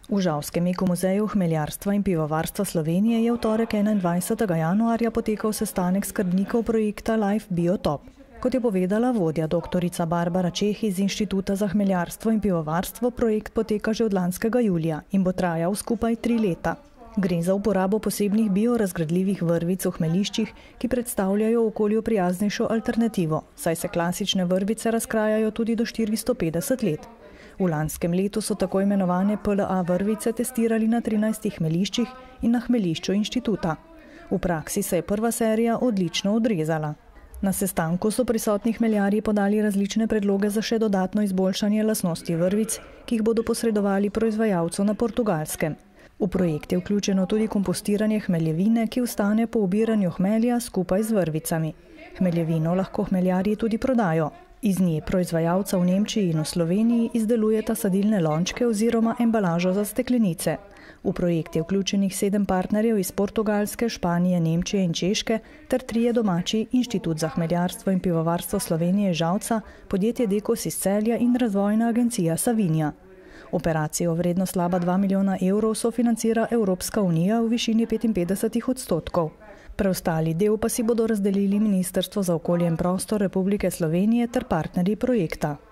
V Žalskem ekomuzeju hmeljarstva in pivovarstva Slovenije je v torek 21. januarja potekal sestanek skrbnikov projekta Life Biotop. Kot je povedala vodja doktorica Barbara Čeh iz Inštituta za hmeljarstvo in pivovarstvo, projekt poteka že od lanskega julija in bo trajal skupaj 3 leta. Gre za uporabo posebnih biorazgradljivih vrvic v hmeliščih, ki predstavljajo okolju prijaznejšo alternativo, saj se klasične vrvice razkrajajo tudi do 450 let. V lanskem letu so tako imenovane PLA vrvice testirali na 13 hmeliščih in na hmelišču inštituta. V praksi se je prva serija odlično odrezala. Na sestanku so prisotni hmeljarji podali različne predloge za še dodatno izboljšanje lastnosti vrvic, ki jih bodo posredovali proizvajalcu na Portugalskem. V projekt je vključeno tudi kompostiranje hmeljevine, ki ostane po obiranju hmelja skupaj z vrvicami. Hmeljevino lahko hmeljarji tudi prodajo. Iz nje proizvajalca v Nemčiji in v Sloveniji izdelujeta sadilne lončke oziroma embalažo za steklenice. V projekt je vključenih 7 partnerjev iz Portugalske, Španije, Nemčije in Češke ter 3 domači, Inštitut za hmeljarstvo in pivovarstvo Slovenije Žalca, podjetje Dekos iz Celja in razvojna agencija Savinja. Operacijo vredno slaba 2 milijona evrov sofinancira Evropska unija v višini 55%. Preostali del pa si bodo razdelili Ministrstvo za okolje in prostor Republike Slovenije ter partnerji projekta.